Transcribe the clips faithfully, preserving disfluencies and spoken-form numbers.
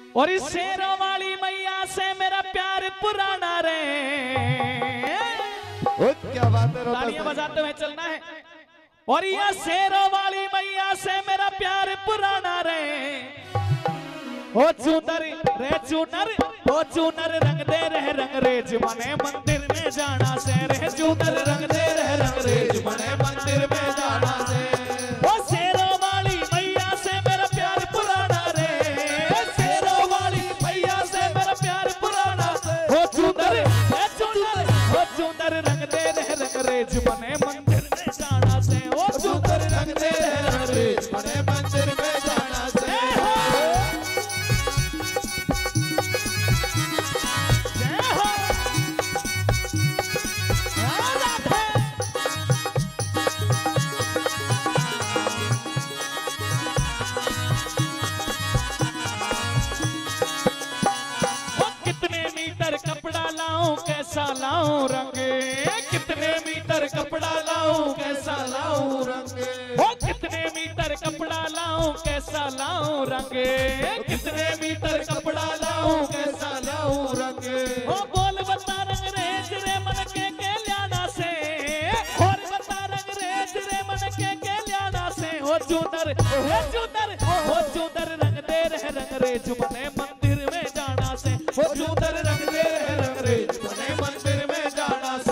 और इस शेरों वाली मैया से मेरा प्यार पुराना रे। ओ क्या बात है, तालियां बजाते हुए चलना है। और यह शेरों वाली मैया से मेरा प्यार पुराना रे। ओ चूनर रे चूनर, ओ चूनर रंग दे रहे रंग रेज मने मंदिर में जाना से रे। चूनर रंग दे रहे रंग रेज मने मंदिर में जाना से। ओ शेरों वाली मैया से मेरा प्यार पुराना रे। शेरों वाली मैया से मेरा प्यार पुराना। ओ चूनर रे चूनर, ओ चूनर रंग दे रहे रंग रेज मने मंदिर में जाना से। ओ चूनर रंग दे रहे रंग रेज मने मंदिर में जाना से। कपड़ा लाऊं कैसा लाऊं रंग, कितने मीटर कपड़ा लाऊं कैसा लाऊं रंग। ओ कितने मीटर कपड़ा लाऊं कैसा लाऊं रंग, कितने मीटर कपड़ा लाऊं कैसा लाऊं रंग। ओ बोल बता रंग रेज रे मन के के ल्याना से। और बता रंग रेज रे मन के के ल्याना से। ओ चूनर ओ चूनर, ओ चूनर रंग दे रहे रंग रेज मने मंदिर में जाना से। ओ चूनर रंग दे रहे रंग रेज मने मंदिर में जाना से।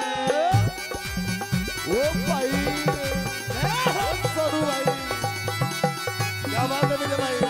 ओ भाई सरू भाई, क्या बात है मेरे भाई।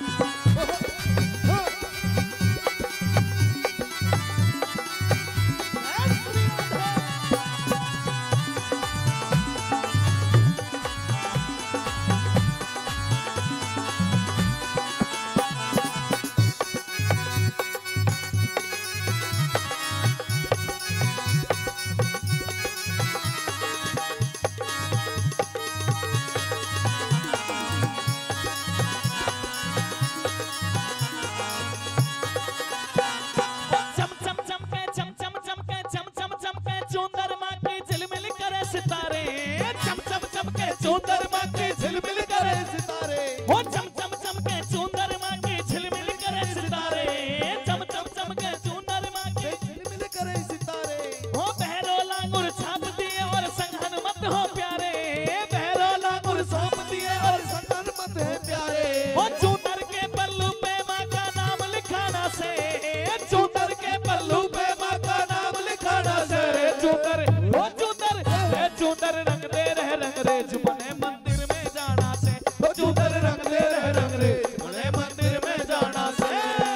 चंद्रमा के झिलमिल करे सितारे। हो चम चम चम के चंद्रमा के झिलमिल करे सितारे। चम चम चम के चंद्रमा के झिलमिल करे सितारे। हो बहरो लांगुर छाप दिए और संघन मत हो प्यारे। बहरो लांगुर छाप दिए और संघन मत है प्यारे। हो चूनर के पल्लू पे माँ का नाम लिखाना से। चूनर के पल्लू पे माँ का नाम लिखाना से। चूनर हो चूनर है चूनर रंग दे रहे रंग रेज मने मंदिर में जाना से। ओ चूनर रंग दे रहे रंग रेज मने मंदिर में जाना से।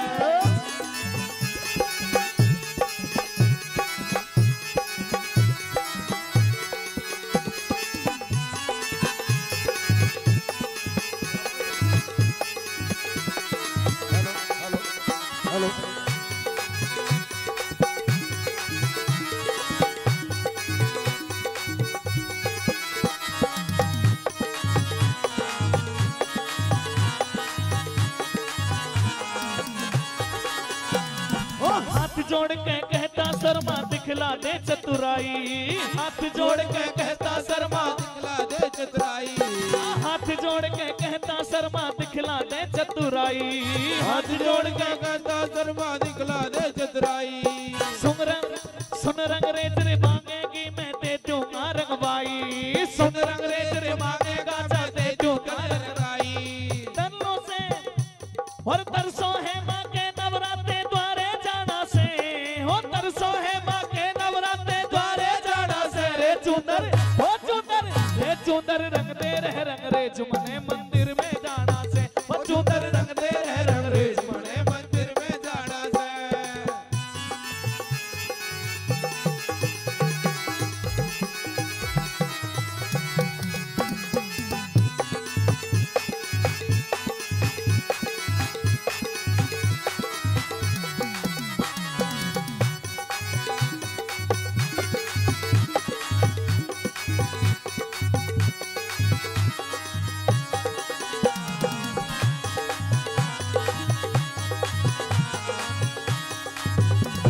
हेलो हेलो हाथ जोड़ के कहता शर्मा दिखला दे चतुराई। हाथ जोड़ के कहता शर्मा दिखला दे चतुराई। हाथ जोड़ के कहता शर्मा दिखला दे चतुराई। हाथ जोड़ के कहता शर्मा दिखला दे चतुराई। सुन रंग सुन रंग रेज रे मांगेगी मैं दे दूंगा रंगवाई। सुन रंग रेज रे मांगेगा जा दे दूंगा रंगवाई। तरलों से और तरसों है माँ के नवरात्रे द्वारे जाना से। हो तरसों है माँ के नवरात्रे द्वारे जाना से। रे चूनर हो चूनर रे चूनर रंग दे रहे रंग रेज मने मंदिर में जाना से। हो चूनर रंग दे रहे रंग रेज मने मंदिर में जाना से।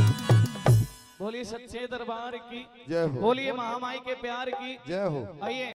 बोलिए सच्चे दरबार की जय हो। बोलिए महामाई के प्यार की जय हो। आइए।